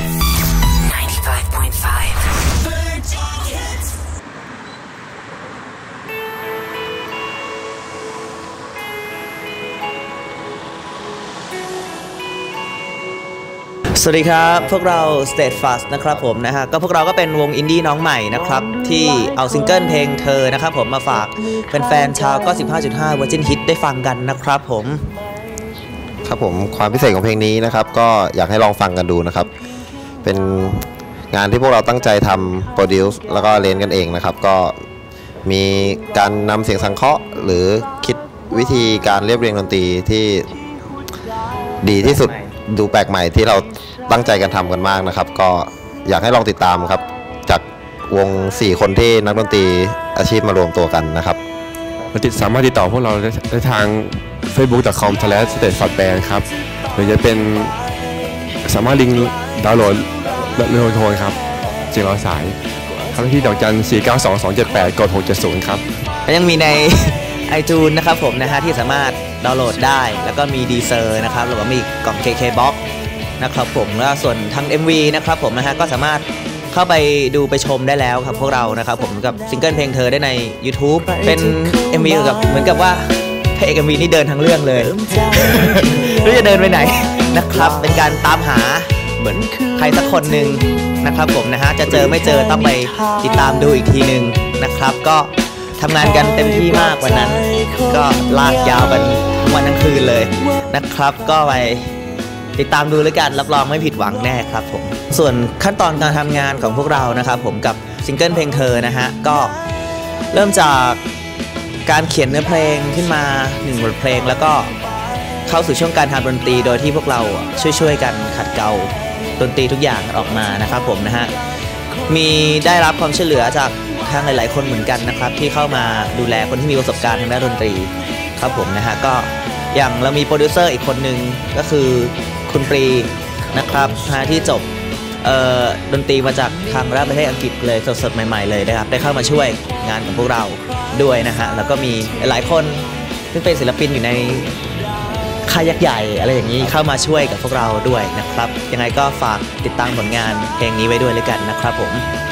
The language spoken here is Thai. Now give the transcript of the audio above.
สวัสดีครับพวกเรา State Fast นะครับผมนะฮะก็พวกเราก็เป็นวงอินดี้น้องใหม่นะครับที่เอาซิงเกิลเพลงเธอนะครับผมมาฝากแฟนๆชาว95.5 Virgin Hit ได้ฟังกันนะครับผมครับผมความพิเศษของเพลงนี้นะครับก็อยากให้ลองฟังกันดูนะครับเป็นงานที่พวกเราตั้งใจทำโปรดิวซ์แล้วก็เล่นกันเองนะครับก็มีการนำเสียงสังเคราะห์หรือคิดวิธีการเรียบเรียงดนตรีที่ดีที่สุดดูแปลกใหม่ที่เราตั้งใจกันทำกันมากนะครับก็อยากให้ลองติดตามครับจากวง4คนที่นักดนตรีอาชีพมารวมตัวกันนะครับสามารถติดต่อพวกเราได้ทาง facebook.com/statefastband ครับหรือจะเป็นสามารถลิงก์ดาวน์โหลดและโทรครับ400 สายครับที่ดอกจัน 492-278 กด 670 ครับยังมีใน iTunes นะครับผมนะฮะที่สามารถดาวน์โหลดได้แล้วก็มีดีเซอร์นะครับหรือว่ามีกล่อง KKBox นะครับผมแล้วส่วนทาง MV นะครับผมนะฮะก็สามารถเข้าไปดูไปชมได้แล้วครับพวกเรานะครับผมกับซิงเกิลเพลงเธอได้ใน YouTube เป็น MV กับเหมือนกับว่าพระเอก MV นี่เดินทั้งเรื่องเลยไม่รู้จะเดินไปไหนนะครับเป็นการตามหาเหมือนใครสักคนหนึ่งนะครับผมนะฮะจะเจอไม่เจอต้องไปติดตามดูอีกทีนึงนะครับก็ทำงานกันเต็มที่มากวันนั้นก็ลากยาวกันทั้งวันทั้งคืนเลยนะครับก็ไปติดตามดูแล้วกันรับรองไม่ผิดหวังแน่ครับผมส่วนขั้นตอนการทำงานของพวกเรานะครับผมกับซิงเกิลเพลงเธอนะฮะก็เริ่มจากการเขียนเนื้อเพลงขึ้นมา1 บทเพลงแล้วก็เข้าสู่ช่วงการทำดนตรีโดยที่พวกเราช่วยกันขัดเกลาดนตรีทุกอย่างออกมานะครับผมนะฮะมีได้รับความช่วยเหลือจากทางหลายๆคนเหมือนกันนะครับที่เข้ามาดูแลคนที่มีประสบการณ์ทางด้านดนตรีครับผมนะฮะก็อย่างเรามีโปรดิวเซอร์อีกคนนึงก็คือคุณปรีนะครับที่จบดนตรีมาจากทางประเทศอังกฤษเลยสดๆใหม่ๆเลยนะครับได้เข้ามาช่วยงานของพวกเราด้วยนะฮะแล้วก็มีหลายคนซึ่งเป็นศิลปินอยู่ในค่ายยักษ์ใหญ่อะไรอย่างนี้เข้ามาช่วยกับพวกเราด้วยนะครับยังไงก็ฝากติดตามผลงานเพลงนี้ไว้ด้วยเลยกันนะครับผม